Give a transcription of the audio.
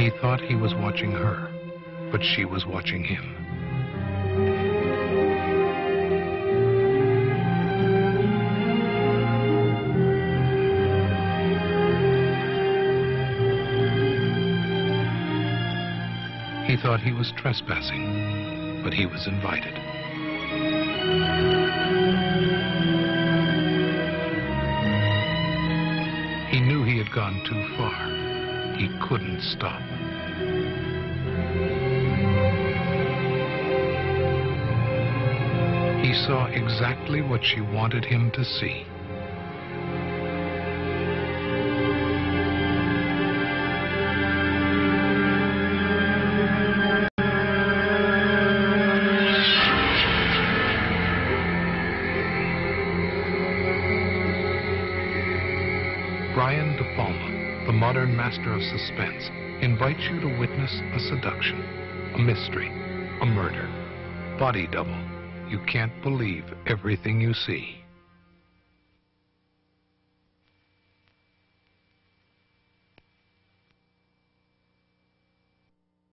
He thought he was watching her, but she was watching him. He thought he was trespassing, but he was invited. He knew he had gone too far. He couldn't stop. He saw exactly what she wanted him to see. Brian De Palma, the modern master of suspense, invites you to witness a seduction, a mystery, a murder. Body Double. You can't believe everything you see.